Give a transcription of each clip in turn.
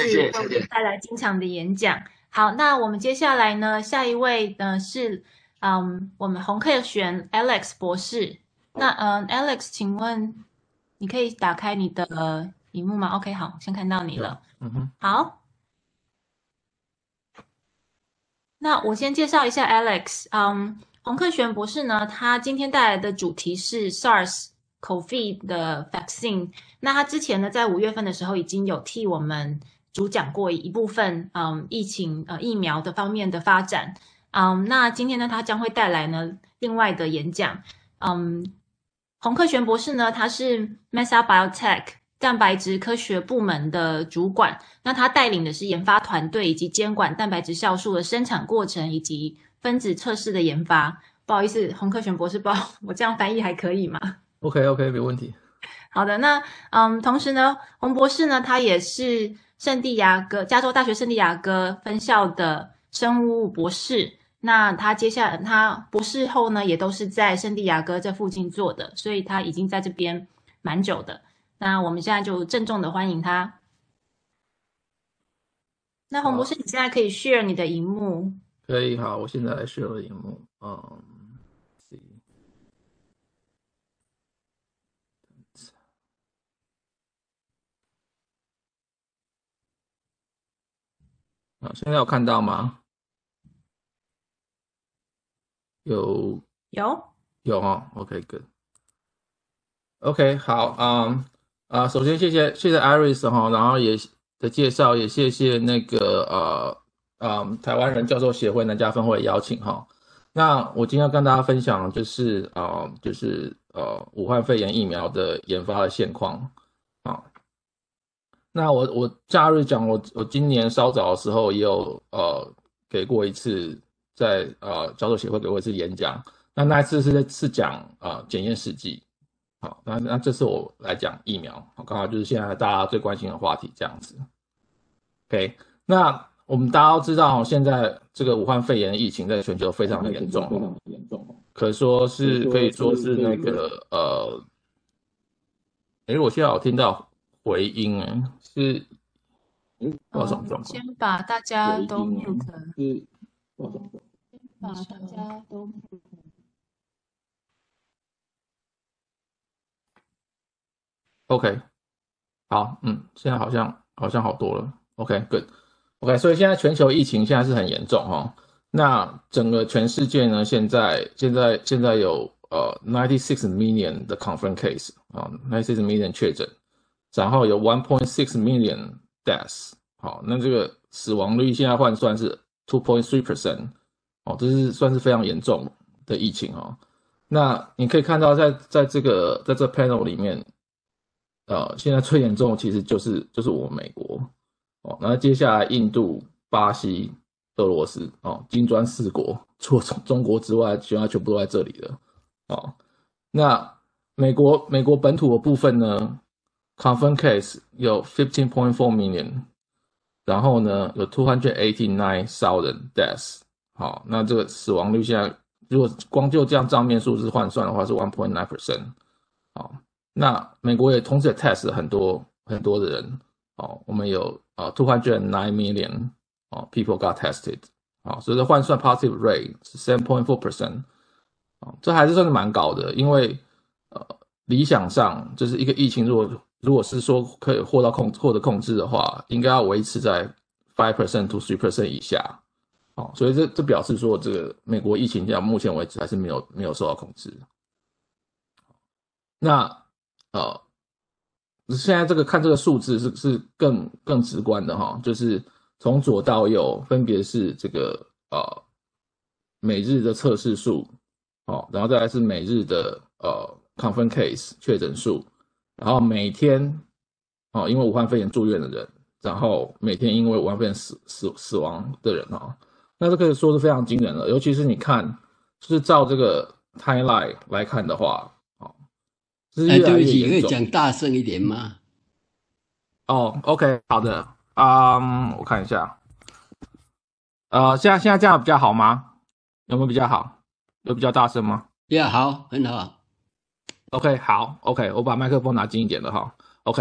为我们带来精彩的演讲。好，那我们接下来呢，下一位呢是我们洪克璿 Alex 博士。那Alex， 请问你可以打开你的荧幕吗 ？OK， 好，先看到你了。好，那我先介绍一下 Alex。洪克璿博士呢，他今天带来的主题是 SARS-CoV 的 vaccine。那他之前呢，在5月份的时候已经有替我们主讲过一部分疫情疫苗的方面的发展。那今天呢，他将会带来呢另外的演讲。洪克璿博士呢，他是 Mesa Biotech 蛋白质科学部门的主管。那他带领的是研发团队以及监管蛋白质酵素的生产过程以及分子测试的研发。不好意思，洪克璿博士，不知道我这样翻译还可以吗？ OK， 没问题。 好的，那同时呢，洪博士呢，他也是加州大学圣地亚哥分校的生物博士。那他接下来他博士后呢，也都是在圣地亚哥这附近做的，所以他已经在这边蛮久的。那我们现在就郑重的欢迎他。那洪博士，你现在可以 share 你的荧幕。 可以，好，我现在来 share 荧幕。现在有看到吗？有哈 ，OK good。OK 好，首先谢谢 Iris 哈，然后也的介绍，也谢谢那个台湾人教授协会南加分会的邀请哈。那我今天要跟大家分享就是武汉肺炎疫苗的研发的现况啊。那我假日讲我今年稍早的时候也有给过一次在教授协会给过一次演讲，那一次是讲检验试剂。好，那这次我来讲疫苗，刚好就是现在大家最关心的话题这样子。OK， 那我们大家都知道，现在这个武汉肺炎疫情在全球非常的严重，可以说是那个我现在有听到回音是什么状况？ 先把大家都 mute。 OK， 好，现在好像好多了。OK good，OK， 所以现在全球疫情现在是很严重哈。那整个全世界呢，现在有96 million 的 confirmed case 96 million 确诊，然后有 1.6 million deaths。好，那这个死亡率现在换算是 2.3%， 这是算是非常严重的疫情哦。那你可以看到在这 panel 里面。现在最严重的其实就是我们美国那接下来印度、巴西、俄罗斯金砖4国，除了中国之外，全部都在这里了那美国本土的部分呢 ，confirmed case 有 15.4 million， 然后呢有289,000 deaths。好，那这个死亡率现在如果光就这样账面数字换算的话是 1.9%。好。那美国也同时也 test 了很多的人我们有209 million people got tested 所以这换算 positive rate 是 7.4%这还是算是蛮高的，因为理想上就是一个疫情如果是说可以获得控制的话，应该要维持在 5% to 3% 以下所以这表示说这个美国疫情到目前为止还是没有受到控制。那现在看这个数字是更直观的就是从左到右分别是这个每日的测试数然后再来是每日的confirmed case 确诊数，然后每天因为武汉肺炎住院的人，然后每天因为武汉肺炎死亡的人那这可以说是非常惊人了，尤其是你看就是照这个 timeline 来看的话对不起，可以讲大声一点吗 ？OK， 好的。我看一下。现在这样比较好吗？有没有比较好？有比较大声吗？ 呀，好，很好。 OK， 好 ，OK， 我把麦克风拿近一点了哈。OK，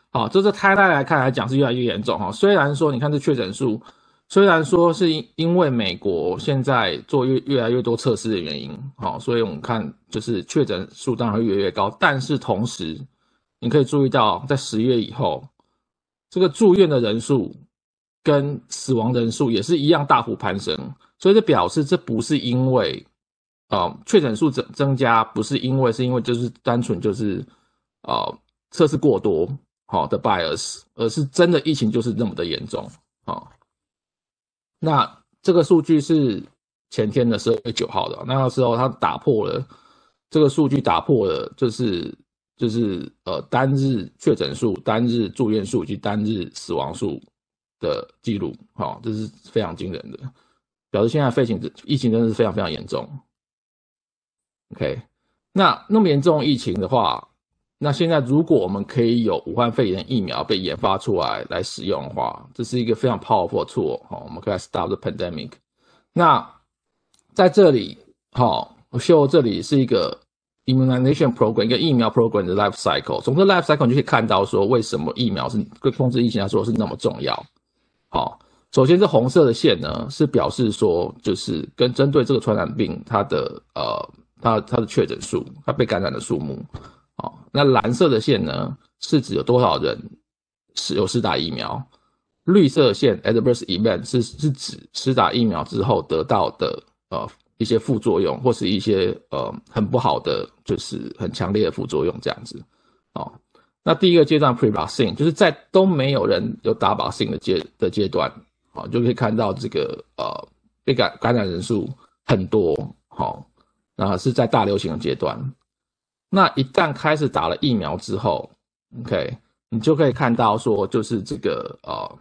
好，这timeline来看来讲是越来越严重哈。虽然说你看这确诊数，虽然说是因为美国现在做越来越多测试的原因，好，所以我们看就是确诊数当然会越来越高，但是同时你可以注意到，在10月以后，这个住院的人数跟死亡人数也是一样大幅攀升，所以这表示这不是因为确诊数增加，不是因为就是单纯就是测试过多好的 bias， 而是真的疫情就是那么的严重。好，那这个数据是前天的12月9号的，那个时候它打破了这个数据，打破了就是单日确诊数、单日住院数以及单日死亡数的记录。好，这是非常惊人的，表示现在疫情真的是非常非常严重。OK， 那么严重的疫情的话，那现在如果我们可以有武汉肺炎疫苗被研发出来使用的话，这是一个非常 powerful 的 tool， 我们可以来 stop the pandemic。那在这里，我秀这里是一个 immunization program， 一个疫苗 program 的 life cycle。从这 life cycle 你就可以看到说，为什么疫苗是对控制疫情来说是那么重要。好，首先这红色的线呢，是表示说，就是针对这个传染病它的确诊数，它被感染的数目。好，那蓝色的线呢，是指有多少人有施打疫苗。绿色线 adverse event 是指施打疫苗之后得到的一些副作用，或是一些很不好的，就是很强烈的副作用这样子。那第一个阶段 pre-vaccine 就是在都没有人有打 vaccine 的阶段，就可以看到这个被感染人数很多，那是在大流行的阶段。那一旦开始打了疫苗之后 ，OK， 你就可以看到说，就是这个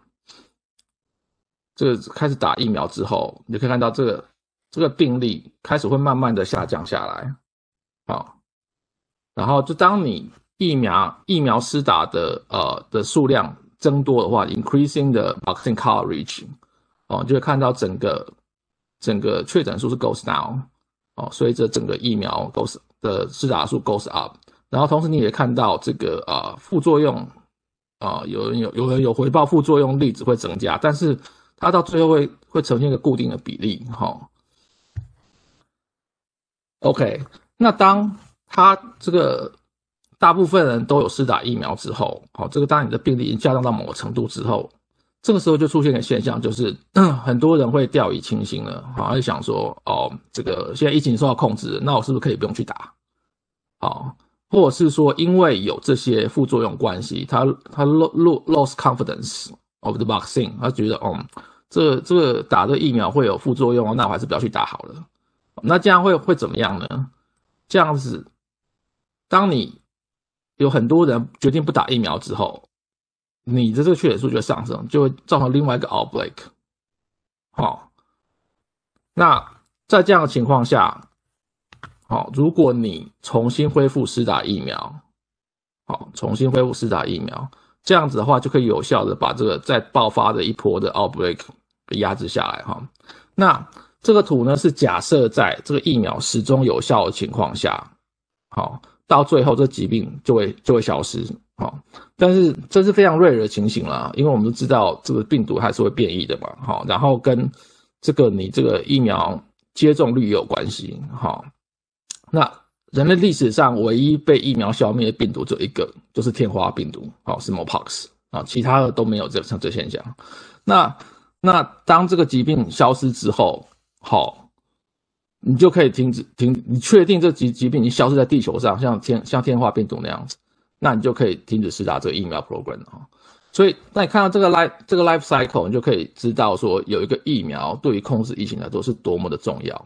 开始打疫苗之后，你就可以看到这个病例开始会慢慢的下降下来。好，然后就当你疫苗施打的数量增多的话 ，increasing the vaccine coverage， 就会看到整个确诊数是 goes down， 随着整个疫苗的施打数 goes up， 然后同时你也看到这个副作用有人有回报副作用例子会增加，但是它到最后会呈现一个固定的比例。OK， 那当它这个大部分人都有施打疫苗之后，这个当你的病例已经下降到某个程度之后，这个时候就出现一个现象，就是很多人会掉以轻心了，就想说这个现在疫情受到控制，那我是不是可以不用去打？或者是说因为有这些副作用关系，他 lost confidence of the vaccine， 他觉得这个打这个疫苗会有副作用，那我还是不要去打好了。那这样会怎么样呢？这样子，当你有很多人决定不打疫苗之后，你的这个确诊数就会上升，就会造成另外一个 outbreak。那在这样的情况下，如果你重新恢复施打疫苗，这样子的话就可以有效的把这个再爆发的一波的 outbreak 给压制下来。那这个图呢是假设在这个疫苗始终有效的情况下，到最后这疾病就会消失。但是这是非常 rare 的情形啦，因为我们都知道这个病毒还是会变异的嘛，然后跟你这个疫苗接种率也有关系。那人类历史上唯一被疫苗消灭的病毒只有一个，就是天花病毒，smallpox，其他的都没有这现象。那当这个疾病消失之后，你就可以你确定这疾病已经消失在地球上，像天花病毒那样子，那你就可以停止施打这个疫苗 program。所以那你看到这个 life cycle， 你就可以知道说有一个疫苗对于控制疫情来说是多么的重要。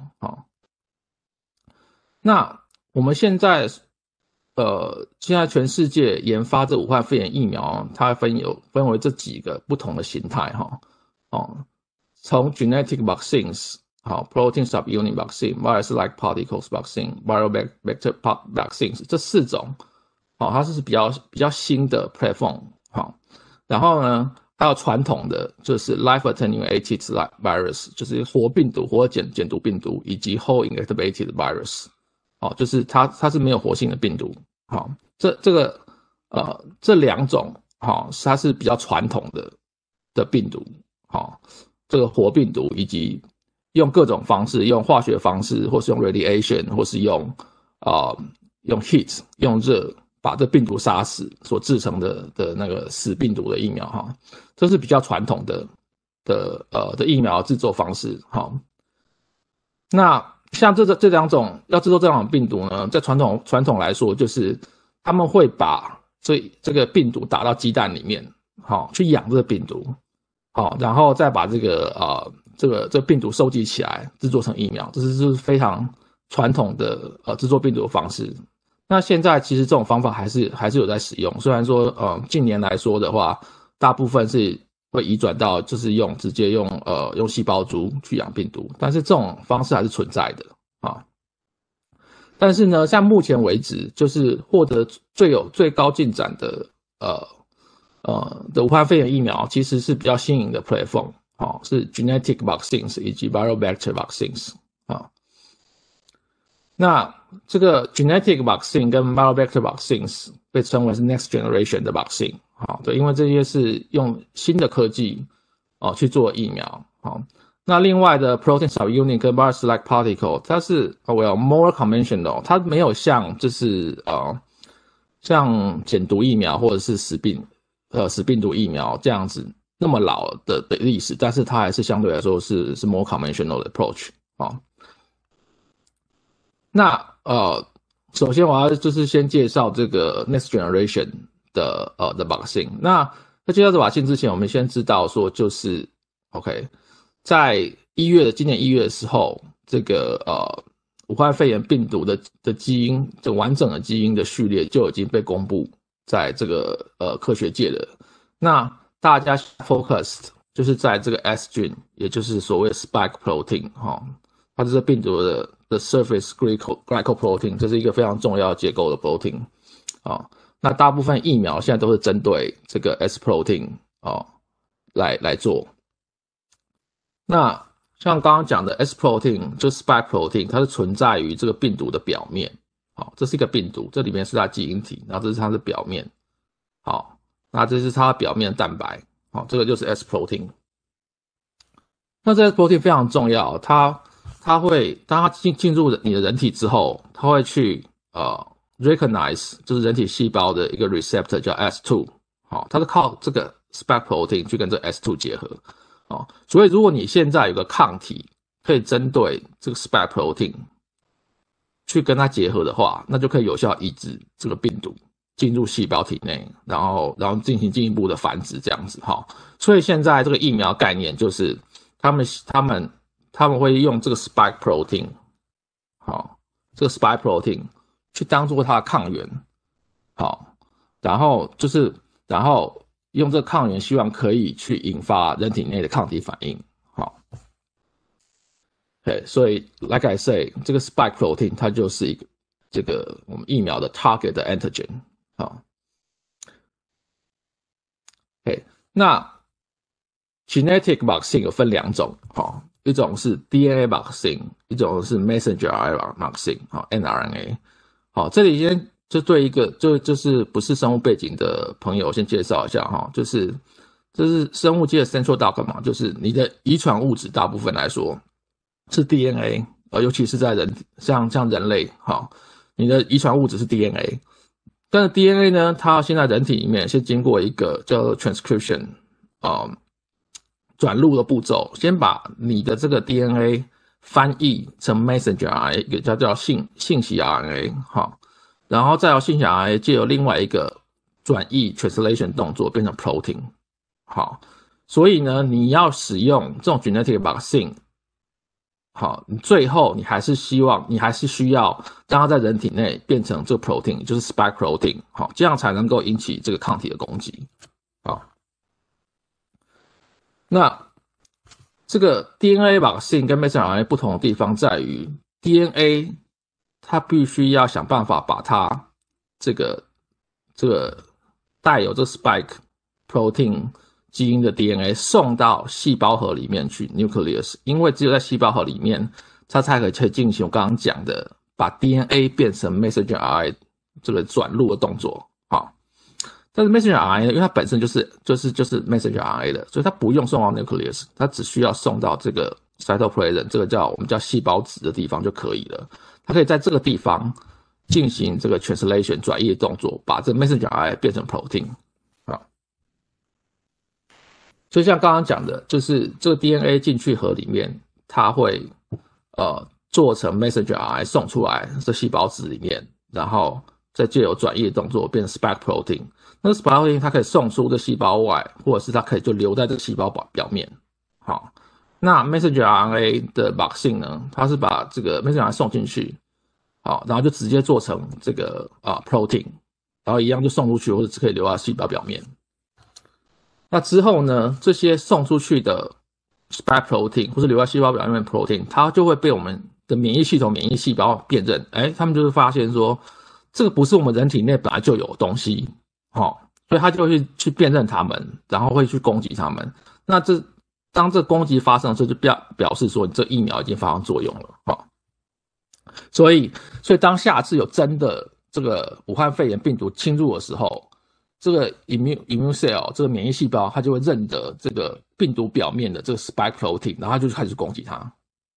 那我们现在全世界研发这武汉肺炎疫苗，它分为这几个不同的形态。从 genetic vaccines，protein subunit vaccine，virus-like particles vaccine，viral vector vaccines 这4种，它是比较新的 platform。然后呢，还有传统的就是 live attenuated virus， 就是活病毒、活减毒病毒，以及 whole inactivated virus。就是它是没有活性的病毒。这2种它是比较传统的病毒，这个活病毒，以及用各种方式，用化学方式，或是用 radiation， 或是用 heat， 用热把这病毒杀死所制成的那个死病毒的疫苗，这是比较传统的疫苗制作方式。那像这两种要制作这种病毒呢，在传统来说，就是他们会把这个病毒打到鸡蛋里面，去养这个病毒，然后再把这个病毒收集起来，制作成疫苗，这是非常传统的制作病毒的方式。那现在其实这种方法还是有在使用，虽然说近年来说的话，大部分是会移转到就是直接用细胞株去养病毒，但是这种方式还是存在的啊。但是呢，像目前为止，就是获得最高进展的武汉肺炎疫苗，其实是比较新颖的 platform，是 genetic vaccines 以及 viral vector vaccines 那这个 genetic vaccine 跟 viral vector vaccines 被称为是 next generation 的 vaccine，对，因为这些是用新的科技去做疫苗。那另外的 protein subunit 跟 virus-like particle， 它是more conventional， 它没有像像减毒疫苗或者是死病毒疫苗这样子那么老的历史，但是它还是相对来说是 more conventional 的 approach。那首先我要就是先介绍这个 next generation 的vaccine。那在介绍这 vaccine 之前，我们先知道说就是OK， 在今年1月的时候，这个武汉肺炎病毒的基因，这完整的基因的序列就已经被公布在这个科学界的。那大家 focused 就是在这个 S gene， 也就是所谓的 spike protein， 它是病毒的 surface glycoprotein， 这是一个非常重要结构的 protein。那大部分疫苗现在都是针对这个 S protein 来做。那像刚刚讲的 S protein 就是 spike protein， 它是存在于这个病毒的表面。这是一个病毒，这里面是它基因体，然后这是它的表面。那这是它的表面的蛋白。这个就是 S protein。那这 S protein 非常重要，它会当它进入你的人体之后，它会去recognize 就是人体细胞的一个 receptor 叫 S2， 它是靠这个 spike protein 去跟这个 S2 结合。所以如果你现在有个抗体可以针对这个 spike protein 去跟它结合的话，那就可以有效抑制这个病毒进入细胞体内，然后进行进一步的繁殖这样子。所以现在这个疫苗概念就是他们会用这个 spike protein， 这个 spike protein 去当作它的抗原，然后用这个抗原希望可以去引发人体内的抗体反应。所以 like I say， 这个 spike protein 它就是一个这个我们疫苗的 target 的 antigen。那 genetic vaccine 有分两种，一种是 DNA vaccine， 一种是 messenger RNA vaccine， mRNA。这里先就对一个就是不是生物背景的朋友先介绍一下，就是这是生物界的 central dogma， 就是你的遗传物质大部分来说是 DNA， 尤其是在像人类，你的遗传物质是 DNA。但是 DNA 呢，它现在人体里面是经过一个叫做 transcription， 转录的步骤，先把你的这个 DNA 翻译成 messenger RNA， 一个叫信息 RNA， 然后再由信息 RNA 借由另外一个转译 translation 动作变成 protein。所以呢，你要使用这种 genetic vaccine，你最后你还是需要让它在人体内变成这个 protein， 就是 spike protein， 这样才能够引起这个抗体的攻击。那这个 DNA vaccine 跟 messenger RNA 不同的地方在于 DNA 它必须要想办法把它这个带有这 spike protein 基因的 DNA 送到细胞核里面去 nucleus， 因为只有在细胞核里面它才可以进行我刚刚讲的把 DNA 变成 messenger RNA 这个转录的动作。 但是 messenger RNA 因为它本身就是 messenger RNA 的，所以它不用送到 nucleus， 它只需要送到这个 cytoplasm， 这个我们叫细胞质的地方就可以了。它可以在这个地方进行这个 translation 转译的动作，把这个 messenger RNA 变成 protein。好，所以像刚刚讲的，就是这个 DNA 进去核里面，它会做成 messenger RNA 送出来这细胞质里面，然后再借由转译的动作变成 spike protein。那个 spike protein 它可以送出这细胞外，或者是它可以就留在这个细胞表面。好，那 messenger RNA 的 vaccine 呢，它是把这个 messenger RNA 送进去，好，然后就直接做成这个protein， 然后一样就送出去，或者可以留在细胞表面。那之后呢，这些送出去的 spike protein 或是留在细胞表面的 protein， 它就会被我们的免疫系统、免疫细胞辨认。他们就是发现说，这个不是我们人体内本来就有的东西，所以它就会去辨认它们，然后会去攻击它们。那当这攻击发生的时候，就表示说你这疫苗已经发生作用了。所以当下次有真的这个武汉肺炎病毒侵入的时候，这个 immune cell 这个免疫细胞，它就会认得这个病毒表面的这个 spike protein， 然后它就开始攻击它。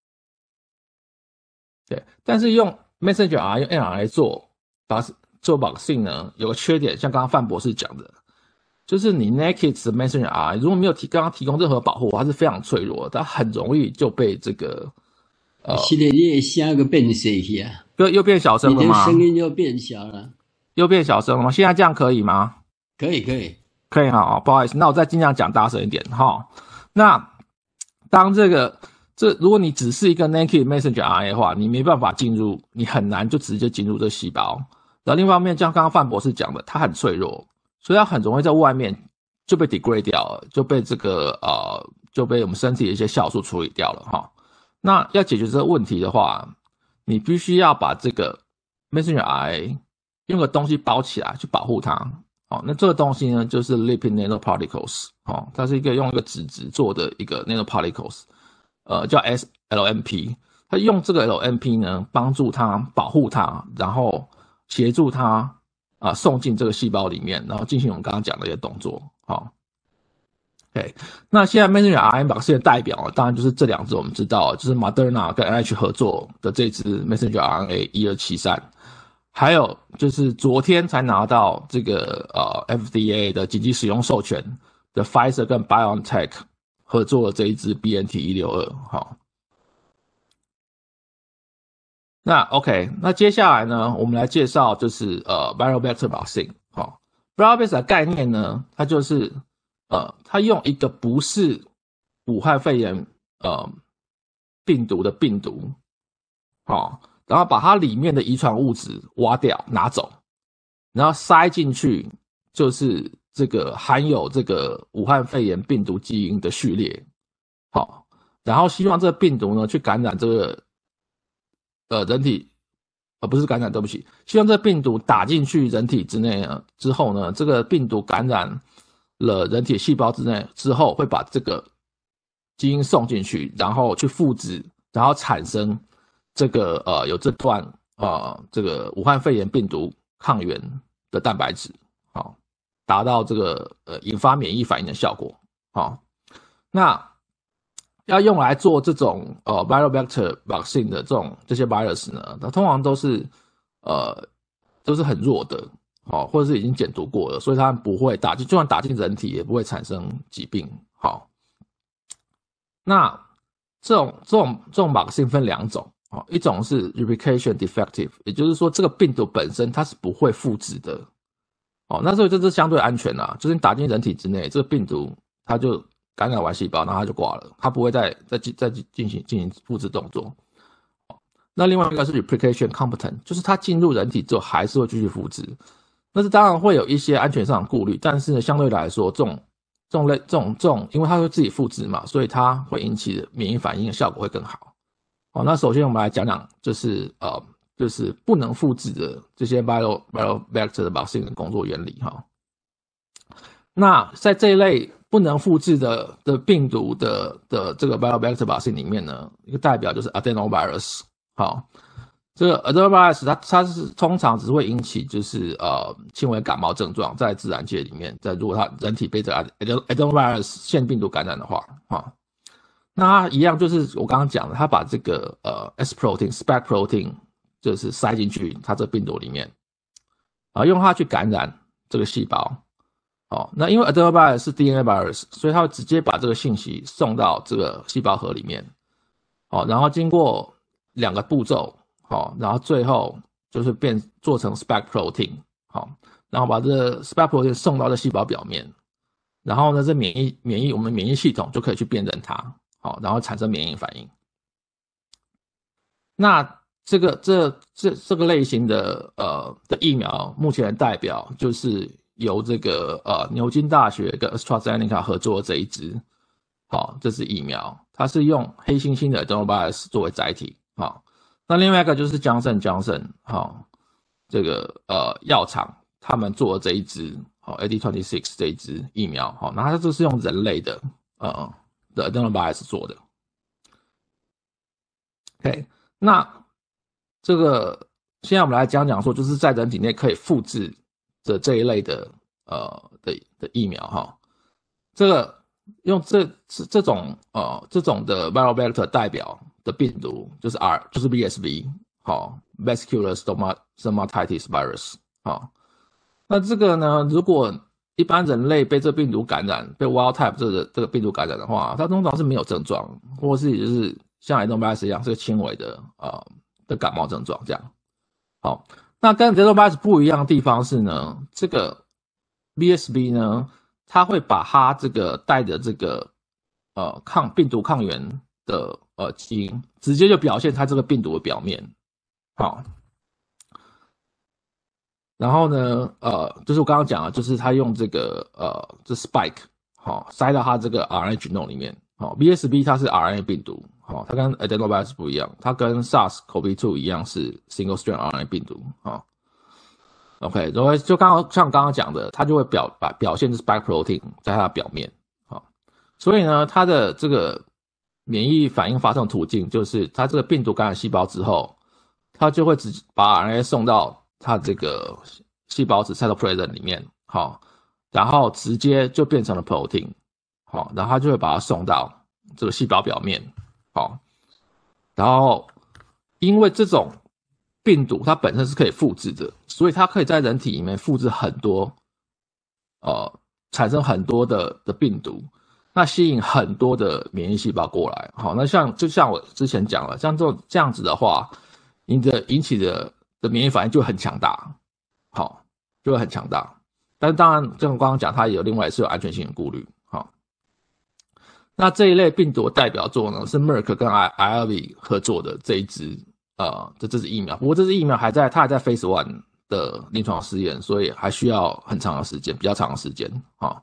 对，但是用 messenger RNA 用 mRNA 做 vaccine 呢，有个缺点，像刚刚范博士讲的，就是你 naked 的 messenger RNA 如果没有刚刚提供任何保护，它是非常脆弱的，它很容易就被这个现在你的声个变小去啊， 又变小声了吗？ 你的声音又变小了， 又变小声了吗？现在这样可以吗？ 可以， 好，不好意思，那我再尽量讲大声一点哈。那当如果你只是一个 naked messenger RNA 的话，你没办法进入，你很难就直接进入这细胞。然后另一方面，像刚刚范博士讲的，它很脆弱，所以它很容易在外面就被 degrade 掉了，就被就被我们身体的一些酵素处理掉了哈。那要解决这个问题的话，你必须要把这个 messenger RNA 用个东西包起来去保护它。那这个东西呢，就是 lipid nanoparticles，它是用一个纸质做的一个 nanoparticles，叫 LNP。它用这个 LNP 呢，帮助它保护它，然后协助它送进这个细胞里面，然后进行我们刚刚讲的一些动作。OK， 那现在 messenger RNA vaccine 的代表当然就是这两支我们知道，就是 Moderna 跟 NIH 合作的这支 messenger RNA 1273。还有就是昨天才拿到这个FDA 的紧急使用授权的 Pfizer 跟 Biotech 合作的这一支 BNT162。好，那 OK， 那接下来呢，我们来介绍就是viral vector vaccine。viral vector 的概念呢，它就是它用一个不是武汉肺炎病毒的病毒，然后把它里面的遗传物质挖掉拿走，然后塞进去就是这个含有这个武汉肺炎病毒基因的序列。然后希望这个病毒呢去感染这个人体，不是感染，对不起，希望这个病毒打进去人体之内之后呢，这个病毒感染了人体细胞之后，会把这个基因送进去，然后去复制，然后产生这个有这段这个武汉肺炎病毒抗原的蛋白质，达到这个引发免疫反应的效果。那要用来做这种viral vector vaccine 的这些 virus 呢，它通常都是很弱的，或者是已经检读过了，所以它不会就算打进人体也不会产生疾病。那这种 vaccine 分两种。一种是 replication defective， 也就是说这个病毒本身它是不会复制的。那所以这是相对安全啦，就是你打进人体之内，这个病毒它就感染完细胞，然后它就挂了，它不会再进行复制动作。那另外一个是 replication competent， 就是它进入人体之后还是会继续复制。那是当然会有一些安全上的顾虑，但是呢，相对来说这种因为它会自己复制嘛，所以它会引起的免疫反应的效果会更好。那首先我们来讲讲就是不能复制的这些 viral vector 的 vaccine 的工作原理。那在这一类不能复制的病毒的这个 viral vector vaccine 里面呢，一个代表就是 adenovirus。 这个 adenovirus 它是通常只会引起就是轻微感冒症状，在自然界里面，如果它人体被这 adenovirus 腺病毒感染的话那它一样就是我刚刚讲的，它把这个S protein、spike protein 就是塞进去它这病毒里面用它去感染这个细胞。那因为 adenovirus 是 DNA virus， 所以它会直接把这个信息送到这个细胞核里面。然后经过2个步骤，然后最后就是做成 spike protein， 然后把这个 spike protein 送到这细胞表面，然后呢，这我们免疫系统就可以去辨认它，然后产生免疫反应。那这个类型的疫苗，目前的代表就是由这个牛津大学跟 AstraZeneca 合作的这一支，这是疫苗，它是用黑猩猩的 adenovirus 作为载体。那另外一个就是Johnson Johnson 这个药厂他们做的这一支AD26 这一支疫苗，那它就是用人类的adenovirus 做的。OK， 那这个现在我们来讲说，就是在人体内可以复制的这一类的疫苗这个用这种的 viral vector 代表的病毒就是 VSV Vascular Stomatitis Virus 那这个呢，如果一般人类被这病毒感染，被 wild type 这个病毒感染的话，它通常是没有症状，或是也就是像 adenovirus 一样是个轻微的感冒症状这样。那跟 adenovirus 不一样的地方是呢，这个 VSV 呢，它会把它这个带的这个病毒抗原的基因直接就表现它这个病毒的表面。然后呢就是我刚刚讲的，就是它用这个这 spike 塞到它这个 RNA genome 里面。VSV 它是 RNA 病毒，它跟 adenovirus 不一样，它跟 SARS-CoV-2 一样是 single strand RNA 病毒。OK， 然后就像刚刚讲的，它就会表现 spike protein 在它的表面。所以呢，它的这个免疫反应发生的途径就是它这个病毒感染细胞之后，它就会直接把 RNA 送到它这个细胞质 cytoplasm 里面，然后直接就变成了 protein，然后它就会把它送到这个细胞表面，然后因为这种病毒它本身是可以复制的，所以它可以在人体里面复制很多产生很多的病毒，那吸引很多的免疫细胞过来。那就像我之前讲了，像这样子的话，你的引起的免疫反应就会很强大，就会很强大。但是当然像我刚刚讲，它也有另外是有安全性的顾虑。那这一类病毒的代表作呢，是 Merck 跟 ILV 合作的这一支这支疫苗。不过这支疫苗它还在 Phase 1的临床试验，所以还需要很长的时间，比较长的时间。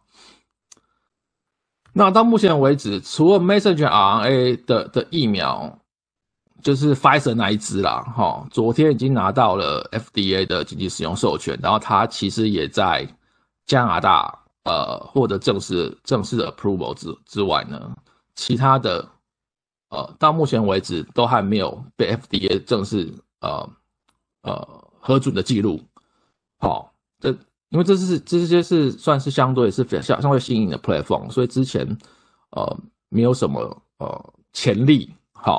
那到目前为止，除了 messenger RNA 的疫苗，就是 Pfizer 那一支啦，昨天已经拿到了 FDA 的紧急使用授权，然后它其实也在加拿大获得正式的 approval 之外呢，其他的到目前为止都还没有被 FDA 正式核准的记录。因为这些是算是相对新颖的 platform， 所以之前没有什么潜力。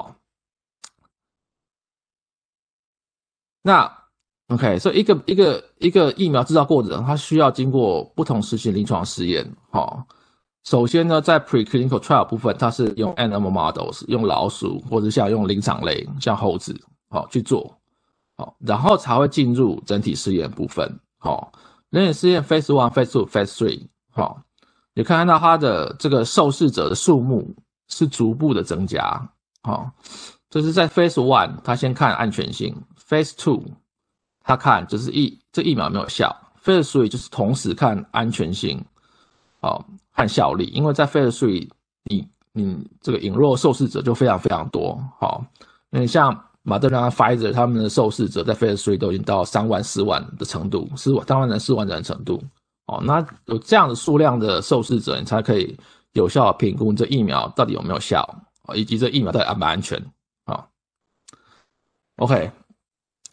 那 OK， 所以一个疫苗制造过程，它需要经过不同时期的临床试验。首先呢，在 preclinical trial 部分，它是用 animal models， 用老鼠或者像用灵长类，像猴子去做，然后才会进入整体试验部分。人体试验 Phase 1、Phase 2、Phase 3，你看到它的这个受试者的数目是逐步的增加。就是在 Phase 1，它先看安全性 ；Phase 2，它看就是这疫苗有没有效 ；Phase 3就是同时看安全性，和效力。因为在 Phase 3，你这个引入受试者就非常非常多。因为像Moderna、Pfizer 他们的受试者在 Phase 3都已经到3万、4万的程度，3万人、4万人的程度。那有这样的数量的受试者，你才可以有效的评估这疫苗到底有没有效，以及这疫苗到底安不安全。OK，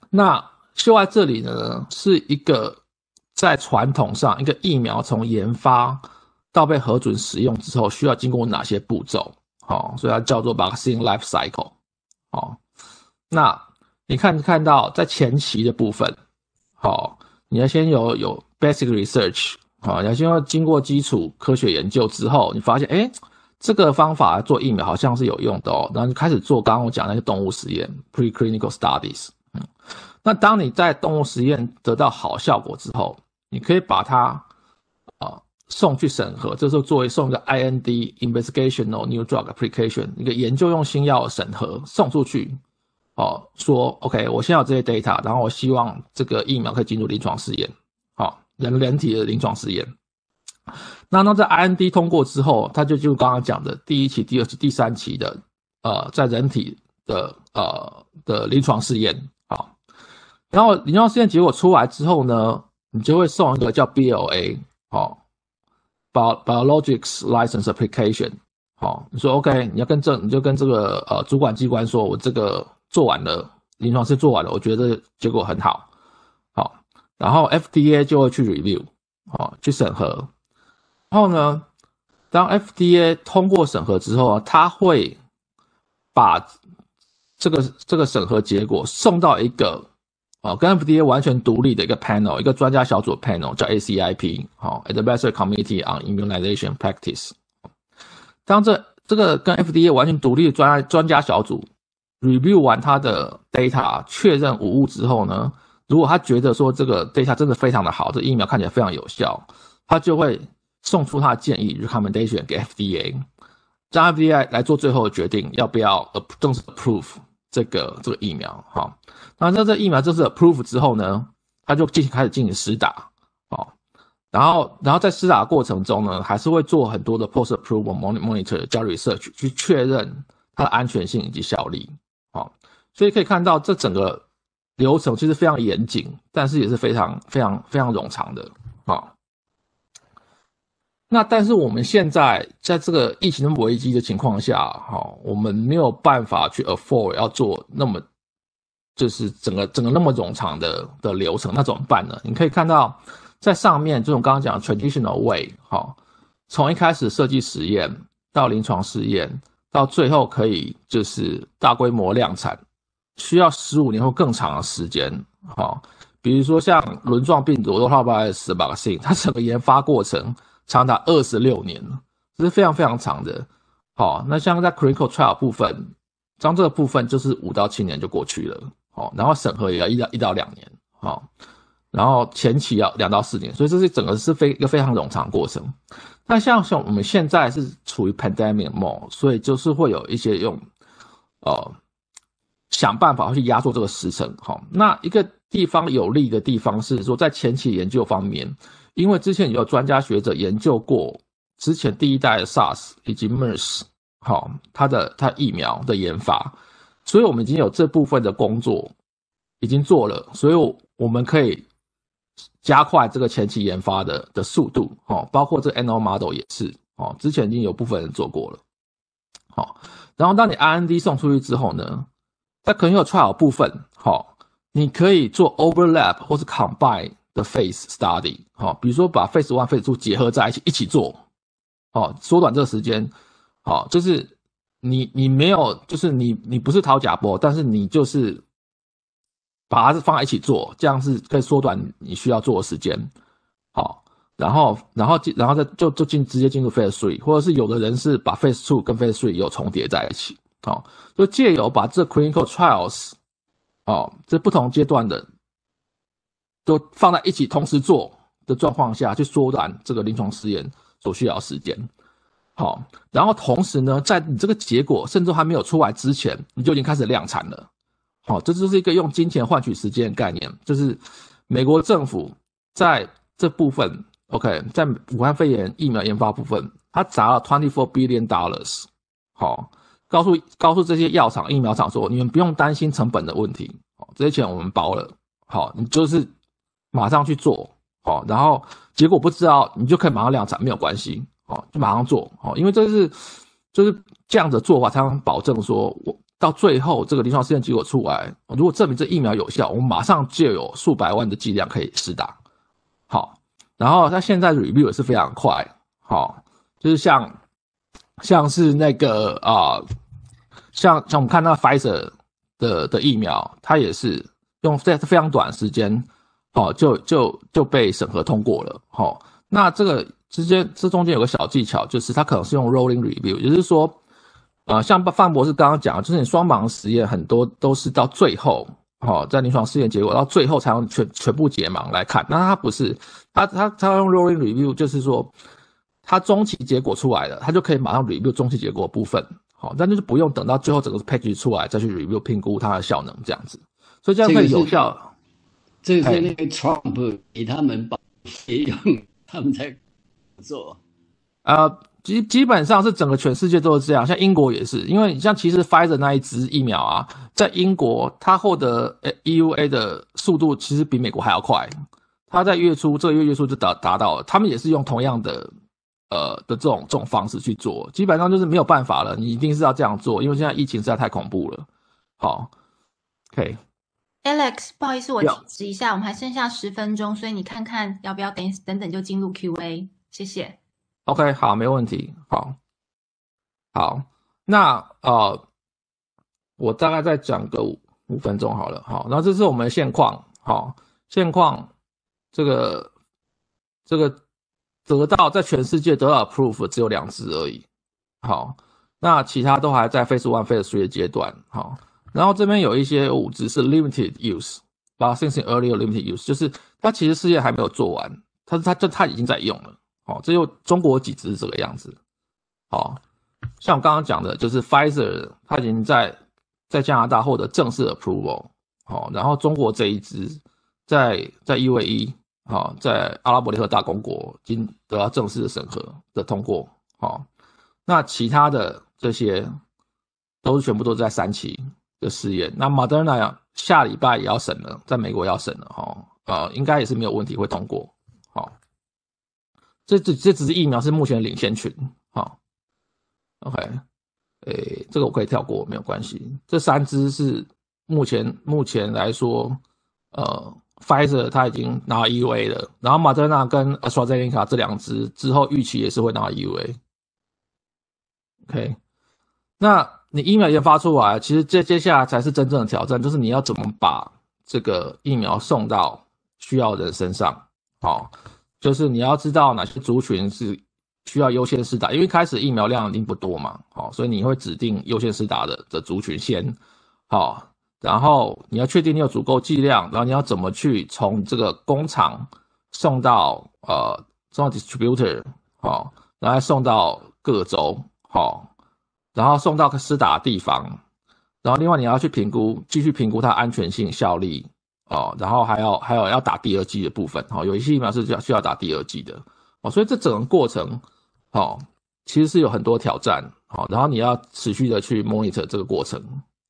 那秀在这里呢，是一个在传统上一个疫苗从研发到被核准使用之后需要经过哪些步骤，所以它叫做 vaccine life cycle。那你看到在前期的部分，你要先有 basic research，你要先要经过基础科学研究之后，你发现这个方法做疫苗好像是有用的然后就开始做刚刚我讲那些动物实验 preclinical studies。那当你在动物实验得到好效果之后，你可以把它送去审核，这时候送一个 IND investigational new drug application 一个研究用新药的审核送出去，说 OK 我现在有这些 data， 然后我希望这个疫苗可以进入临床试验，人体的临床试验。那在 IND 通过之后，它就刚刚讲的第1期、第2期、第3期的在人体的临床试验。然后临床试验结果出来之后呢，你就会送一个叫 BLA Biologics License Application。你说 OK， 你就跟这个主管机关说，我这个做完了，临床试做完了，我觉得结果很好。然后 FDA 就会去 review， 去审核。然后呢，当 FDA 通过审核之后，他会把这个审核结果送到一个跟 FDA 完全独立的一个 panel， 一个专家小组 panel 叫 ACIP，Advisory Committee on Immunization Practice。当这个跟 FDA 完全独立的专家小组 review 完他的 data， 确认无误之后呢，如果他觉得说这个 data 真的非常的好，这疫苗看起来非常有效，他就会送出他的建议 recommendation 给 FDA， 让 FDA 来做最后的决定，要不要正式 approve 这个疫苗。那这疫苗正式 approve 之后呢，他就开始进行施打。然后在施打的过程中呢，还是会做很多的 post approval monitor 加 research 去确认它的安全性以及效力。所以可以看到这整个流程其实非常严谨，但是也是非常非常非常冗长的。那但是我们现在在这个疫情那么危机的情况下，我们没有办法去 afford 要做那么就是整个那么冗长的流程，那怎么办呢？你可以看到在上面这种刚刚讲的 traditional way， 从一开始设计实验到临床试验，到最后可以就是大规模量产，需要15年或更长的时间。比如说像轮状病毒 rotavirus vaccine， 它整个研发过程长达26年，这是非常非常长的。那像在 clinical trial 部分，像这个部分就是5到7年就过去了。然后审核也要1到2年。然后前期要2到4年，所以这是整个是一个非常冗长的过程。那像我们现在是处于 pandemic mode， 所以就是会有一些用想办法去压缩这个时程。那一个地方有利的地方是说，在前期研究方面，因为之前有专家学者研究过之前第1代的 SARS 以及 MERS， 它疫苗的研发，所以我们已经有这部分的工作已经做了，所以我们可以加快这个前期研发的速度，包括这个 animal model 也是，之前已经有部分人做过了。然后当你 IND 送出去之后呢，在可能有 trial 部分，你可以做 overlap 或是 combine 的 phase study， 比如说把 phase 1 phase 2结合在一起做，缩短这个时间。就是你没有，就是你不是掏假波，但是你就是把它放在一起做，这样是可以缩短你需要做的时间。然后再就直接进入 phase 3， 或者是有的人是把 phase 2跟 phase 3有重叠在一起。就借由把这 clinical trials 这不同阶段的都放在一起同时做的状况下，去缩短这个临床试验所需要的时间。然后同时呢，在你这个结果甚至还没有出来之前，你就已经开始量产了。这就是一个用金钱换取时间的概念，就是美国政府在这部分 OK， 在武汉肺炎疫苗研发部分，它砸了$24 billion， 告诉这些药厂、疫苗厂说，你们不用担心成本的问题，这些钱我们包了，你就是马上去做，然后结果不知道，你就可以马上量产，没有关系，就马上做，因为就是这样的做法才能保证说到最后这个临床试验结果出来，如果证明这疫苗有效，我们马上就有数百万的剂量可以施打。好，然后它现在 review 也是非常快。好，就是像是那个像我们看到 Pfizer 的疫苗，它也是用在非常短的时间，就被审核通过了。那这中间有个小技巧，就是它可能是用 rolling review， 也就是说，像范博士刚刚讲的，就是你双盲实验很多都是到最后，在临床试验结果到最后才用全部解盲来看。那它不是，它用 rolling review， 就是说，它中期结果出来了，它就可以马上 review 中期结果的部分。好，但就是不用等到最后整个 package 出来再去 review 评估它的效能这样子，所以这样可以有效。 这个是那个 Trump 给他们把费用，他们才做。 基本上是整个全世界都是这样，像英国也是，因为像其实 Pfizer 那一支疫苗啊，在英国它获得 EUA 的速度其实比美国还要快，它在这个月初就达到了，他们也是用同样的这种方式去做，基本上就是没有办法了，你一定是要这样做，因为现在疫情实在太恐怖了。好 ，OK。 Alex， 不好意思，我提示一下，我们还剩下10分钟，所以你看看要不要等等就进入 Q&A， 谢谢。 OK， 好，没问题。好，那我大概再讲个5分钟好了。好，那这是我们的现况。好，现况这个在全世界得到 approve 只有2支而已。好，那其他都还在 Phase 1、Phase 3的阶段。好，然后这边有一些5支是 limited use，vaccine early limited use， 就是它其实试验还没有做完，它已经在用了。好，这就中国几支是这个样子。好，像我刚刚讲的，就是 Pfizer 它已经在加拿大获得正式 approval。好，然后中国这一支在 UAE， 好，在阿拉伯联合大公国已经得到正式的审核的通过。好，那其他的这些全部都在3期的试验。那 Moderna 下礼拜也要审了，在美国也要审了。应该也是没有问题会通过。好。这只是疫苗是目前的领先群。好 ，OK， 这个我可以跳过，没有关系。这3支是目前来说，Pfizer 它已经拿到 EUA 了，然后 Moderna 跟 AstraZeneca 这2支之后预期也是会拿到 EUA。OK， 那你疫苗研发出来，其实接下来才是真正的挑战，就是你要怎么把这个疫苗送到需要的人身上。好。就是你要知道哪些族群是需要优先施打，因为开始疫苗量一定不多嘛，所以你会指定优先施打的族群先，然后你要确定你有足够剂量，然后你要怎么去从这个工厂送到distributor，然后再送到各个州，然后送到施打的地方，然后另外你要去继续评估它安全性、效力。然后还有要打第2剂的部分。有一些疫苗是需要打第2剂的。所以这整个过程其实是有很多挑战。然后你要持续的去 monitor 这个过程。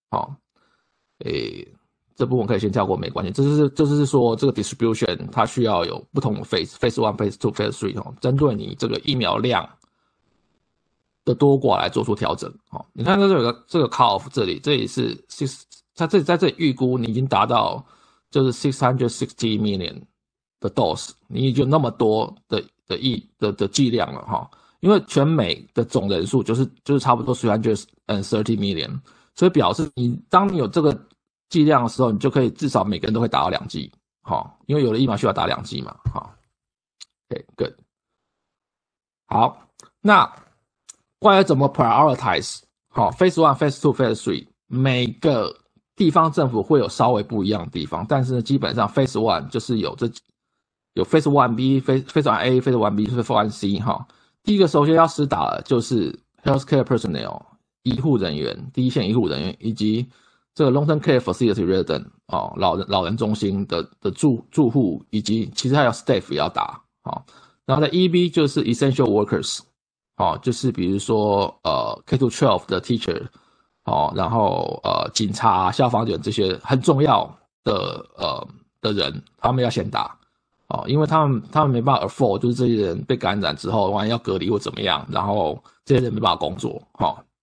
这部分可以先跳过，没关系。就是说这个 distribution 它需要有不同的 phase 1、phase 2、phase 3，针对你这个疫苗量的多寡来做出调整。你看这有个这个 cutoff， 这里是它在这里预估你已经达到就是660 million 的 dose， 你已经有那么多的剂量了因为全美的总人数就是差不多330 million， 所以表示当你有这个剂量的时候，你就可以至少每个人都会打到2剂，因为有的疫苗需要打2剂嘛，OK good。好，那关于怎么 prioritize phase 1、phase 2、phase 3， 每个地方政府会有稍微不一样的地方，但是呢，基本上 Phase 1就是有 Phase 1B、Phase 1A、Phase 1B、Phase 1C 第一个首先要施打的就是 healthcare personnel 医护人员、第一线医护人员以及这个 long-term care facility resident 老人中心的住户，以及其实还有 staff 也要打然后在 EB 就是 essential workers 就是比如说K-12 的 teacher。然后警察、消防员这些很重要的人，他们要先打因为他们没办法 afford， 就是这些人被感染之后，万一要隔离或怎么样，然后这些人没办法工作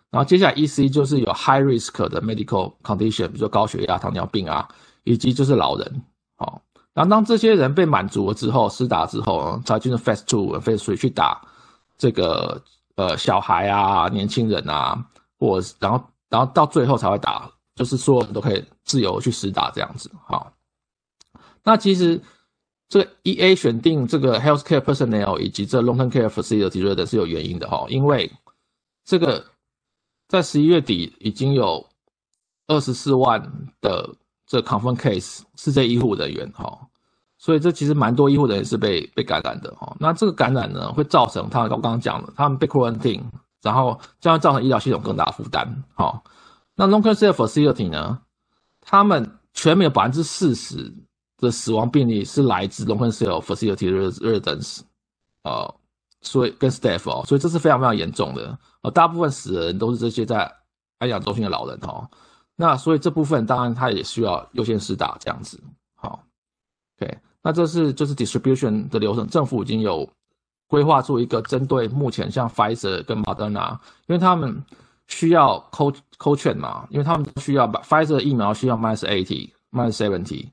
然后接下来 EC 就是有 high risk 的 medical condition， 比如说高血压、糖尿病啊，以及就是老人。好，然后当这些人被满足了之后，施打之后，才进入 Phase 2、Phase 3去打这个小孩啊、年轻人啊，或者然后到最后才会打，就是所有人都可以自由去施打这样子。好，那其实这个 EA 选定这个 healthcare personnel 以及这 long-term care facility resident 是有原因的因为这个在11月底已经有24万的这 confirmed case 是这医护人员所以这其实蛮多医护人员是被感染的那这个感染呢会造成他刚刚讲的，他们被 quarantine， 然后将会造成医疗系统更大的负担那 long-term care facility 呢，他们全美有 40% 的死亡病例是来自 long-term care facility residents 所以跟 staff 所以这是非常非常严重的大部分死的人都是这些在安养中心的老人那所以这部分当然他也需要优先施打这样子OK， 那这是就是 distribution 的流程，政府已经有规划出一个针对目前像 Pfizer 跟 Moderna， 因为他们需要 cold chain 嘛，因为他们需要Pfizer 的疫苗需要 -80、-70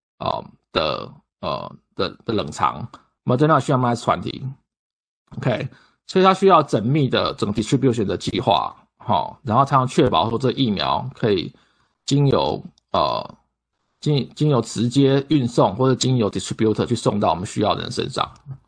的冷藏， Moderna 需要-20 OK， 所以它需要缜密的整个 distribution 的计划然后才能确保说这疫苗可以经由直接运送或者经由 distributor 去送到我们需要的人身上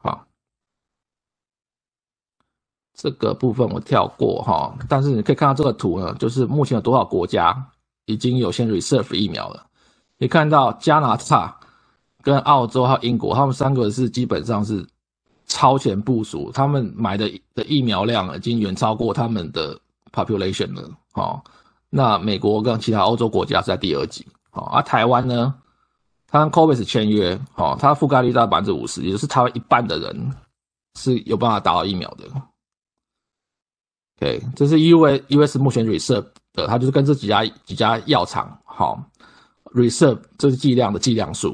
这个部分我跳过但是你可以看到这个图呢，就是目前有多少国家已经有先 reserve 疫苗了。你看到加拿大跟澳洲还有英国，他们3个是基本上是超前部署，他们买的疫苗量已经远超过他们的 population 了那美国跟其他欧洲国家是在第2级台湾呢，它跟 COVAX 签约它覆盖率大概 50%， 也就是台湾一半的人是有办法打到疫苗的。OK， 这是 US 目前 reserve 的，它就是跟这几家药厂reserve 这是剂量的剂量数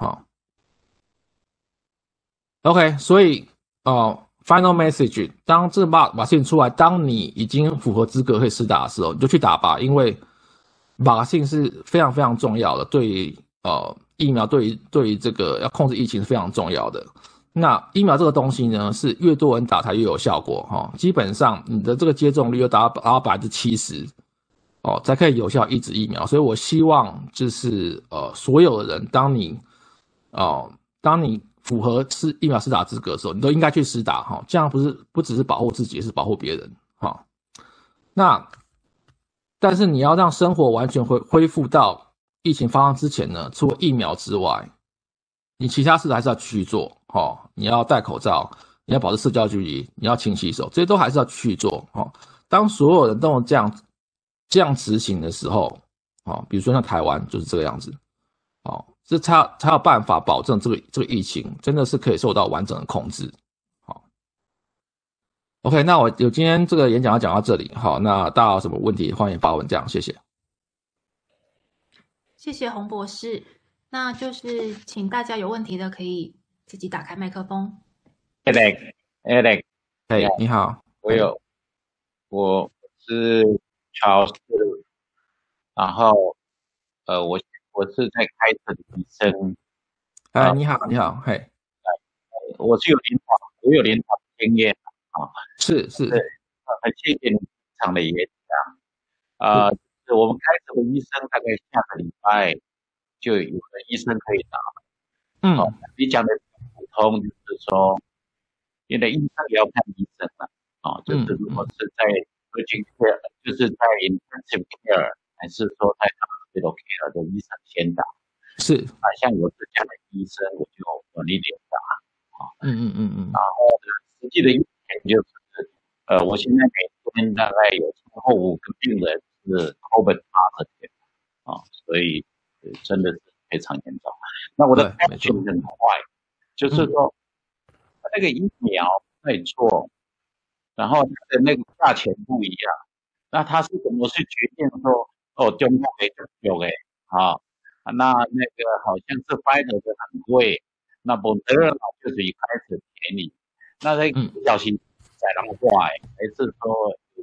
OK， 所以final message， 当这vaccine 出来，当你已经符合资格可以施打的时候，你就去打吧，因为vaccine 是非常非常重要的，对于疫苗对于这个要控制疫情是非常重要的。那疫苗这个东西呢，是越多人打才越有效果基本上你的这个接种率要达到 70% 才可以有效抑制疫苗。所以我希望就是所有的人，当你符合疫苗施打资格的时候，你都应该去施打这样不只是保护自己，也是保护别人那但是你要让生活完全恢复到疫情发生之前呢，除了疫苗之外，你其他事还是要继续做你要戴口罩，你要保持社交距离，你要勤洗手，这些都还是要继续做当所有人都这样执行的时候比如说像台湾就是这个样子这才有办法保证这个疫情真的是可以受到完整的控制OK， 那我今天这个演讲要讲到这里那大家有什么问题欢迎发问，这样谢谢。 谢谢洪博士，那就是请大家有问题的可以自己打开麦克风。 Alex， 你好， 我是 Charles， 然后我是在开车的医生。 你好， 我有临床经验是， 很谢谢你这场的演讲我们开车的医生大概下个礼拜就有的医生可以打你讲的普通就是说，因为医生也要看医生就是如果是在urgent care， 就是在 intensive care， 还是说在 hospital care 的医生先打。 是像我是这样的医生，我就稳一点打然后实际的一点就是我现在每天大概有超过5个病人是 COVID positive所以真的是非常严重。那我的 action 很快，就是说那个疫苗在做，然后它的那个价钱不一样，那它是怎么去决定说中国没中用那个好像是 Pfizer 的很贵，那 Moderna 就是一开始便宜，那这个消息在哪坏，还是说有医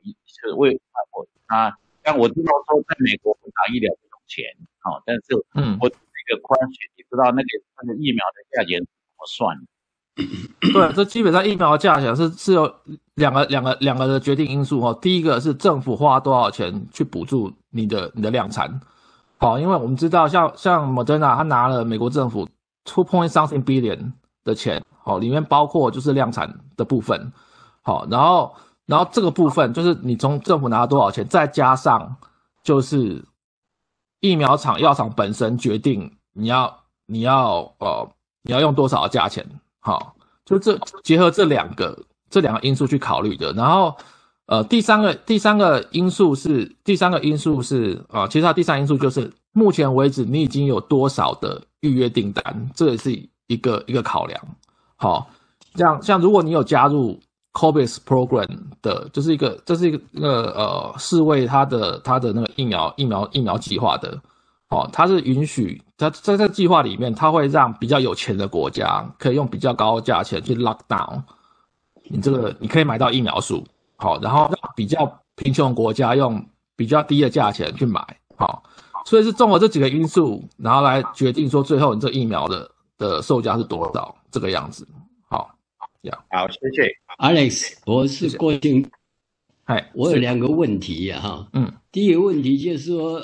是为啊，但我知道说在美国打疫苗不用钱，但是我这个question，你知道那个疫苗的价钱怎么算的？ 对，这基本上疫苗的价钱是有两个的决定因素哦。第一个是政府花多少钱去补助你的量产，好，因为我们知道像 Moderna 他拿了美国政府 2.something billion 的钱，好，里面包括就是量产的部分，好，然后这个部分就是你从政府拿了多少钱，再加上就是疫苗厂药厂本身决定你要用多少的价钱，好。就结合这两个因素去考虑的，然后第三个因素是其实它第三因素就是目前为止你已经有多少的预约订单，这也是一个考量。好，像如果你有加入 COVAX program 的，这是一个世卫它的那个疫苗计划的。它是允许在这个计划里面，它会让比较有钱的国家可以用比较高的价钱去 lock down 你可以买到疫苗数，好，然后让比较贫穷的国家用比较低的价钱去买，好，所以是综合这几个因素，然后来决定说最后你这疫苗的售价是多少，这个样子。好， 好，谢谢 Alex， 我是郭庆，我有2个问题哈，第一个问题就是说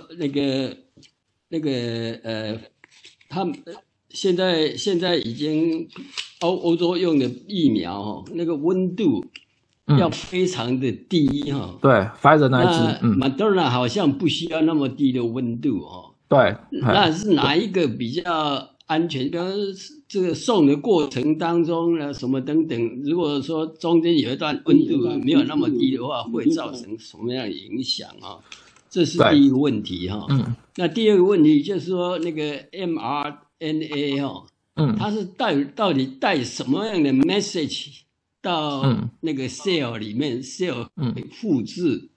他们现在已经欧洲用的疫苗那个温度要非常的低哈。 对 ，Pfizer 那一支 ，Moderna 好像不需要那么低的温度哈。 对， 那是哪一个比较安全？比方说这个送的过程当中呢，什么等等，如果说中间有一段温度没有那么低的话，会造成什么样的影响啊？这是第一个问题哈。那第二个问题就是说那个 mRNA 哈，它是到底带什么样的 message 到那个 cell 里面 cell 复制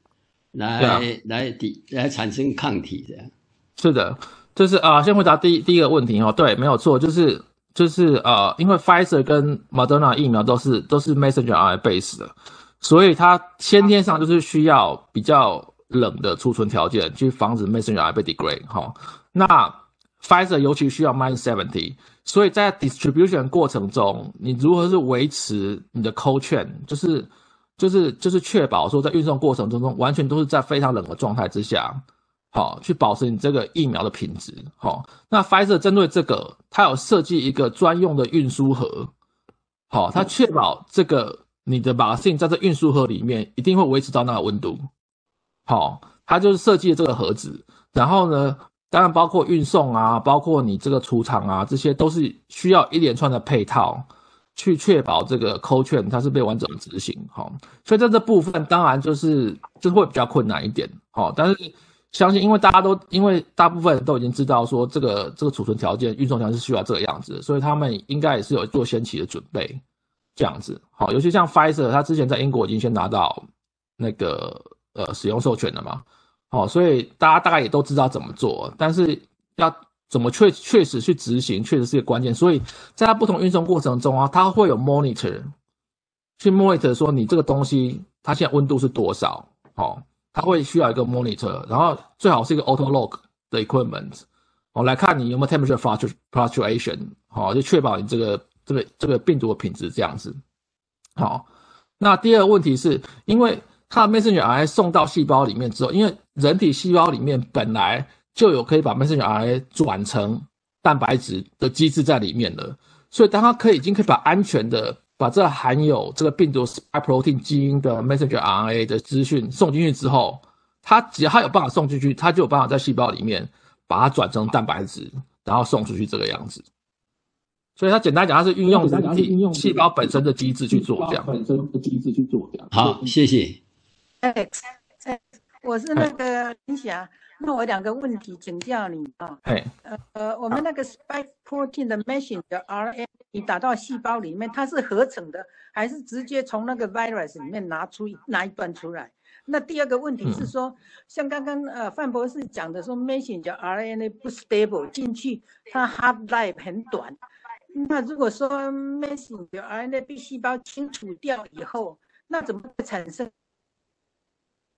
来产生抗体的？ 是的，就是先回答第一个问题哈，对，没有错，就是因为 Pfizer 跟 Moderna 疫苗都是 messenger RNA base 的，所以它先天上就是需要比较冷的储存条件去防止 messenger RNA 被 degrade 哈。那 Pfizer 尤其需要 -70， 所以在 distribution 过程中，你如何是维持你的 cold chain， 就是确保说在运送过程中完全都是在非常冷的状态之下。好，去保持你这个疫苗的品质。好，那 Pfizer 针对这个，它有设计一个专用的运输盒。好，它确保这个你的 vaccine 在这运输盒里面一定会维持到那个温度。好，它就是设计了这个盒子，然后呢，当然包括运送啊，包括你这个储藏啊，这些都是需要一连串的配套去确保这个 cold chain 它是被完整的执行。好，所以在这部分当然就是会比较困难一点。好，但是相信因为大部分人都已经知道说这个储存条件运送条件是需要这个样子的，所以他们应该也是有做先期的准备这样子。好，尤其像 Pfizer 他之前在英国已经先拿到那个使用授权了嘛。好，所以大家大概也都知道怎么做，但是要怎么确实去执行确实是一个关键。所以在它不同运送过程中啊，它会有 monitor 去 monitor 说你这个东西它现在温度是多少。好，它会需要一个 monitor， 然后最好是一个 auto log 的 equipment， 来看你有没有 temperature fluctuation， 就确保你这个病毒的品质这样子。好，那第二个问题是因为它的 messenger RNA 送到细胞里面之后，因为人体细胞里面本来就有可以把 messenger RNA 转成蛋白质的机制在里面了，所以当它已经可以把安全的把这含有这个病毒 spike protein 基因的 messenger RNA 的资讯送进去之后，只要它有办法送进去，它就有办法在细胞里面把它转成蛋白质，然后送出去这个样子。所以它简单讲，它是运用人体细胞本身的机制去做这样。 好，谢谢。 Alex， 我是那个林霞，那我2个问题请教你啊。我们那个 spike protein 的 messenger RNA， 你打到细胞里面，它是合成的，还是直接从那个 virus 里面拿一段出来？那第2个问题是说，像刚刚范博士讲的说 messenger RNA 不 stable， 进去它 half life 很短。那如果说 messenger RNA 被细胞清除掉以后，那怎么会产生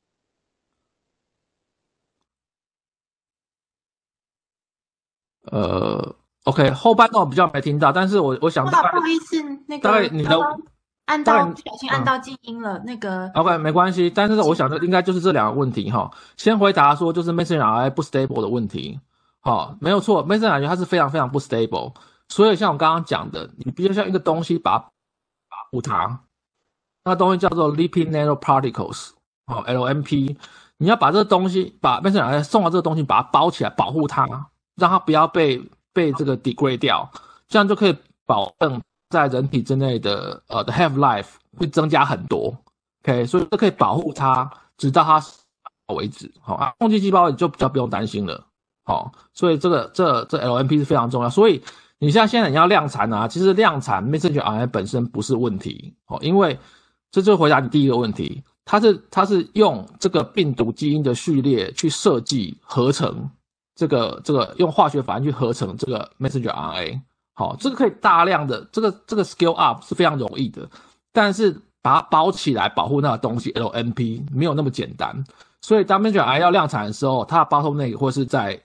OK， 后半段我比较没听到，但是我想大概不好意思，那个大概你的不小心按到静音了，那个 OK 没关系，但是我想的应该就是这两个问题哈。先回答说就是 messenger RNA 不 stable 的问题，好，没有错 ，messenger RNA 它是非常非常不 stable， 所以像我刚刚讲的，你必须像一个东西把护它，那个东西叫做 lipid nanoparticles， 好 LNP， 你要把这个东西把 messenger RNA 送到这个东西，把它包起来保护它，让它不要被这个 degrade 掉，这样就可以保证在人体之内的half life 会增加很多 ，OK， 所以这可以保护它直到它死为止，好啊，控制细胞你就比较不用担心了，好，所以这 LNP 是非常重要，所以你现在你要量产啊，其实量产 messenger RNA 本身不是问题，因为这就回答你第一个问题，它是用这个病毒基因的序列去设计合成这个用化学反应去合成这个 messenger RNA。好，这个可以大量的这个 scale up 是非常容易的，但是把它包起来保护那个东西 LNP 没有那么简单，所以当 messenger RNA 要量产的时候，它的包装内或是在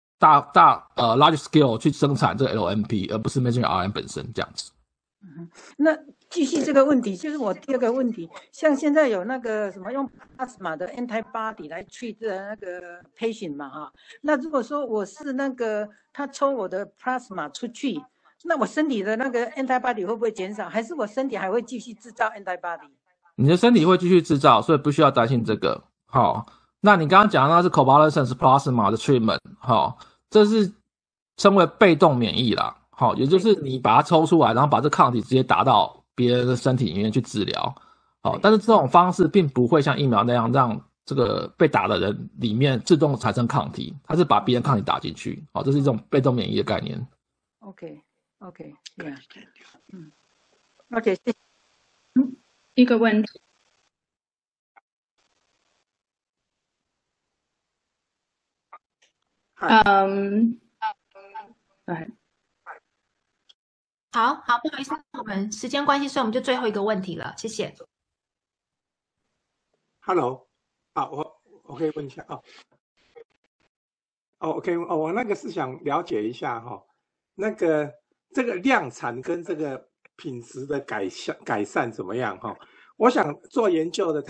large scale 去生产这个 LNP， 而不是 messenger RNA 本身这样子。 那继续这个问题，就是我第二个问题，像现在有那个什么用 plasma 的 antibody 来 treat 那个 patient 嘛哈，那如果说我是那个他抽我的 plasma 出去，那我身体的那个 antibody 会不会减少？还是我身体还会继续制造 antibody？ 你的身体会继续制造，所以不需要担心这个。好，那你刚刚讲的那是 convalescence plasma 的 treatment， 好，这是称为被动免疫啦。好，也就是你把它抽出来，然后把这抗体直接打到别人的身体里面去治疗。好，但是这种方式并不会像疫苗那样让这个被打的人里面自动产生抗体，它是把别人抗体打进去。好，这是一种被动免疫的概念。 OK，yeah， OK， 谢谢。 一个问题。 好，不好意思，我们时间关系，所以我们就最后一个问题了，谢谢。 Hello， 我可以问一下OK， 我那个是想了解一下那个这个量产跟这个品质的改善怎么样我想做研究的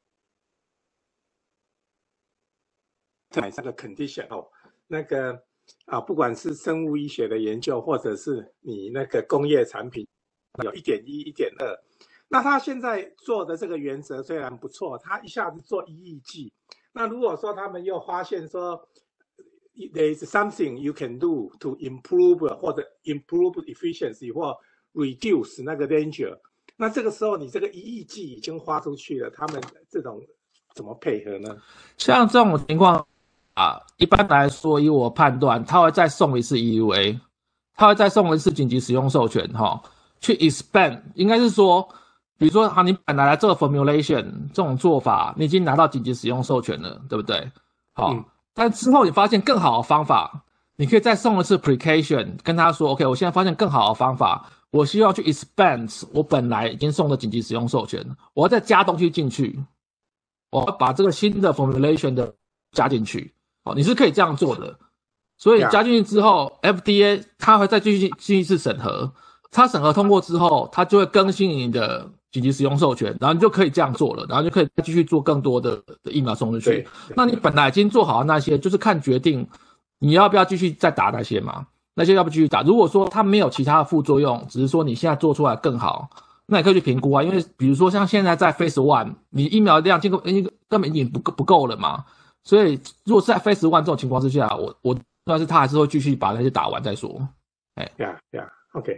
买这个 condition 那个不管是生物医学的研究，或者是你那个工业产品有 1.1 1.2， 那他现在做的这个原则虽然不错，他一下子做1亿剂，那如果说他们又发现说there is something you can do to improve 或者 improve efficiency 或 reduce 那个 danger， 那这个时候你这个1亿剂已经花出去了，他们这种怎么配合呢？ 像这种情况一般来说，以我判断，他会再送一次 EUA， 他会再送一次紧急使用授权去 expand， 应该是说，比如说你本来这个 formulation 这种做法，你已经拿到紧急使用授权了，对不对？但之后你发现更好的方法，你可以再送一次 application， 跟他说 OK， 我现在发现更好的方法，我需要去 expand 我本来已经送的紧急使用授权，我要再加东西进去，我要把这个新的 formulation 的加进去，你是可以这样做的。所以加进去之后 FDA 它会再继续一次审核，它审核通过之后，它就会更新你的紧急使用授权，然后你就可以这样做了，然后就可以继续做更多的疫苗送出去。那你本来已经做好的那些，就是看决定你要不要继续再打那些嘛，那些要不要继续打。如果说它没有其他的副作用，只是说你现在做出来更好，那你可以去评估因为比如说像现在在 Phase 1， 你疫苗量根本已经不够了嘛，所以如果是在 Phase 1这种情况之下，我但是他还是会继续把那些打完再说。 OK，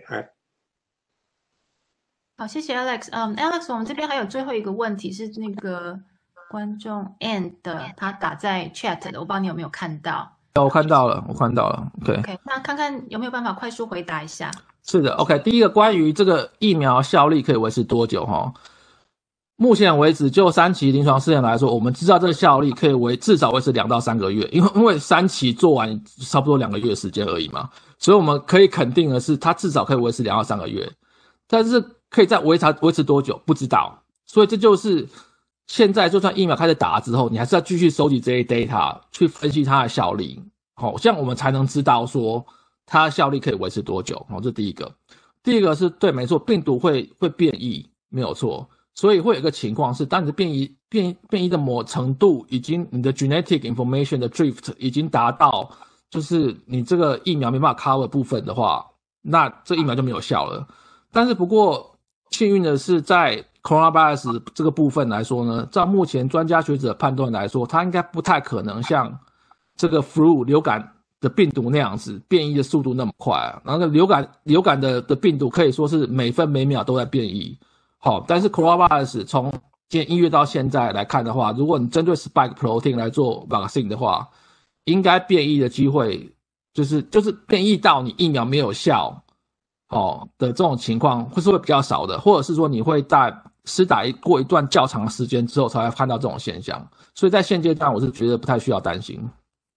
好，谢谢 Alex。Alex， 我们这边还有最后一个问题是那个观众 N 的，他打在 chat 的，我不知道你有没有看到。 我看到了。OK， 那看看有没有办法快速回答一下。 是的 ，OK， 第一个关于这个疫苗效力可以维持多久目前为止，就3期临床试验来说，我们知道这个效力可以至少维持2到3个月，因为3期做完差不多2个月的时间而已嘛，所以我们可以肯定的是，它至少可以维持2到3个月。但是可以再维持多久不知道，所以这就是现在就算疫苗开始打之后，你还是要继续收集这些 data 去分析它的效力，像我们才能知道说它的效力可以维持多久？这是第一个。第二个是对，没错，病毒会变异，没有错。所以会有一个情况是，当你的变异的某程度已经你的 genetic information 的 drift 已经达到，就是你这个疫苗没办法 cover 部分的话，那这疫苗就没有效了。但是不过幸运的是，在 coronavirus 这个部分来说呢，照目前专家学者判断来说，它应该不太可能像这个 flu 流感的病毒那样子变异的速度那么快啊。然后流感的病毒可以说是每分每秒都在变异。好，但是 coronavirus 从今年1月到现在来看的话，如果你针对 spike protein 来做 vaccine 的话，应该变异的机会就是变异到你疫苗没有效的这种情况会比较少的，或者是说你会在施打过一段较长的时间之后才会看到这种现象，所以在现阶段我是觉得不太需要担心。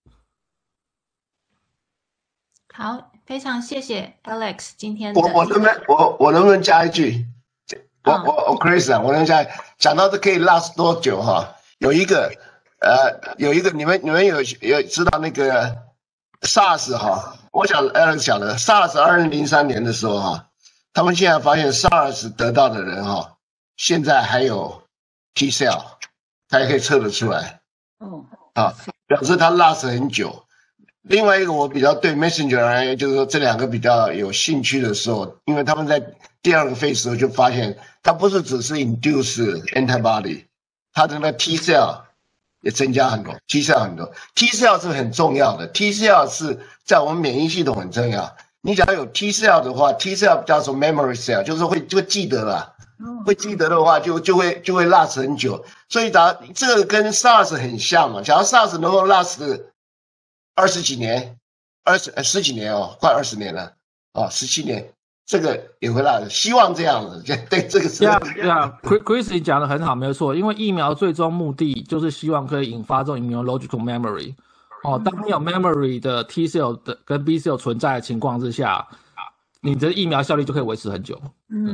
好，非常谢谢 Alex 今天的。 我能不能加一句？我 Chris 啊，我能加讲到这可以 last 多久哈？有一个你们有知道那个 SARS 哈？我想 Alex 讲的 SARS 2003年的时候哈，他们现在发现 SARS 得到的人哈，现在还有 T cell， 他也可以测得出来。表示它 last 很久。另外一个我比较对 messenger RNA 就是说这两个比较有兴趣的时候，因为他们在第二个 phase 时候就发现它不是只是 induce antibody， 它的那 T cell 也增加很多 ，T cell 很多 ，T cell 是很重要的 ，T cell 是在我们免疫系统很重要。你只要有 T cell 的话 ，T cell 叫做 memory cell， 就是就会记得了，会记得的话就会 last 很久。所以这个跟 SARS 很像嘛，假如 SARS 能够 last 20几年，10几年哦，快20年了，17年，这个也会last，希望这样子。对，这个是。 对啊 ，Chris 你讲的很好，没有错，因为疫苗最终目的就是希望可以引发这种 immunological memory。当你有 memory 的 T cell 的跟 B cell 存在的情况之下，你的疫苗效力就可以维持很久。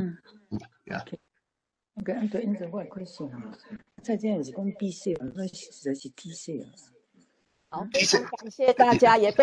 對，因此我會想，再這樣子講 B cell，那實在是 T cell。 好，非常感謝大家，也